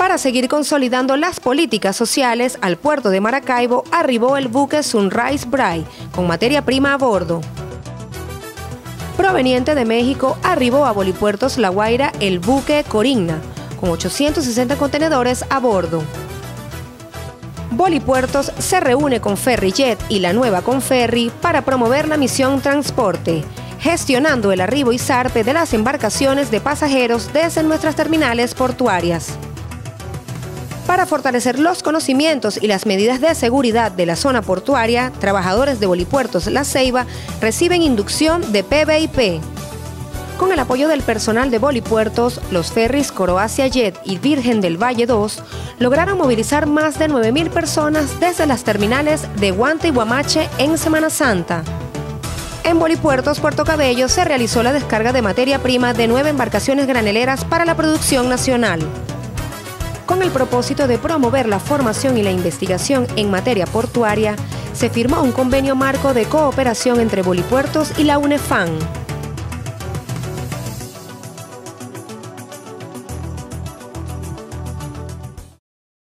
Para seguir consolidando las políticas sociales, al puerto de Maracaibo arribó el buque Sunrise Bright, con materia prima a bordo. Proveniente de México, arribó a Bolipuertos La Guaira el buque Corinna, con 860 contenedores a bordo. Bolipuertos se reúne con Ferryjet y la nueva Conferry para promover la misión transporte, gestionando el arribo y zarpe de las embarcaciones de pasajeros desde nuestras terminales portuarias. Para fortalecer los conocimientos y las medidas de seguridad de la zona portuaria, trabajadores de Bolipuertos La Ceiba reciben inducción de PBIP. Con el apoyo del personal de Bolipuertos, los ferries Croacia Jet y Virgen del Valle 2 lograron movilizar más de 9.000 personas desde las terminales de Guanta y Guamache en Semana Santa. En Bolipuertos, Puerto Cabello, se realizó la descarga de materia prima de 9 embarcaciones graneleras para la producción nacional. Con el propósito de promover la formación y la investigación en materia portuaria, se firmó un convenio marco de cooperación entre Bolipuertos y la UNEFAN.